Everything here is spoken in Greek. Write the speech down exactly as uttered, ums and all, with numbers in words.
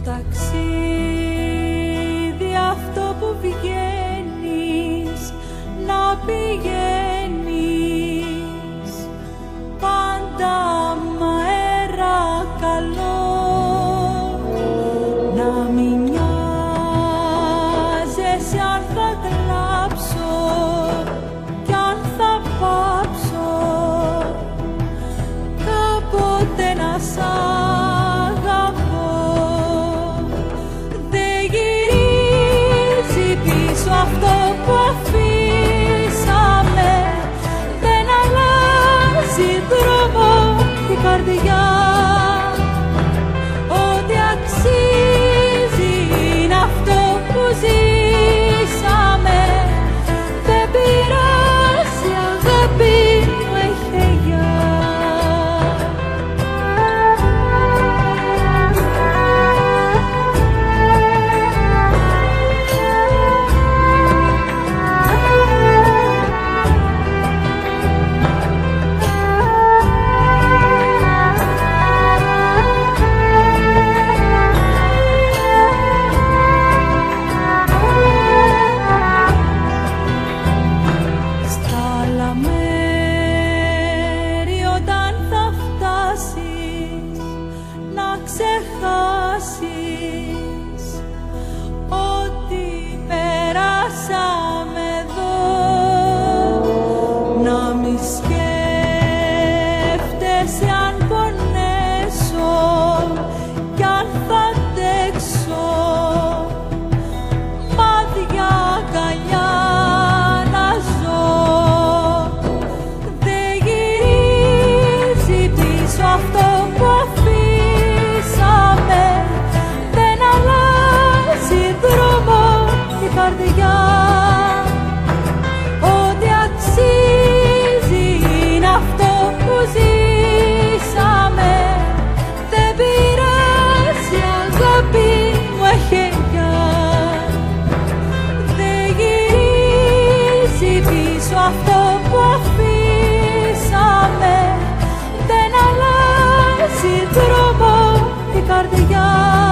ταξίδι αυτό που βγαίνεις να πηγαίνεις πάντα μ' αέρα καλό, να μην νοιάζεσαι αν θα κλάψω κι αν θα πάψω κάποτε να σ' αγαπώ. Δεν γυρίζει πίσω αυτό που αφήσαμε, δεν αλλάζει δρόμο η καρδιά. Ό,τι αξίζει είναι αυτό που ζήσαμε, δεν πειράζει αγάπη μου, έχει γεια. Ξεχάσεις ότι περάσαμε εδώ, να μη σκέφτεσαι αν πονέσω κι αν θα αντέξω, μάτια αγκαλιά να ζω. Δεν γυρίζει πίσω αυτό που αφήσαμε, δεν αλλάζει δρόμο η καρδιά. Ό,τι αξίζει είναι αυτό που ζήσαμε, δεν πειράζει αγάπη μου, έχει γεια. Δεν γυρίζει πίσω αυτό που αφήσαμε, δεν αλλάζει δρόμο η καρδιά.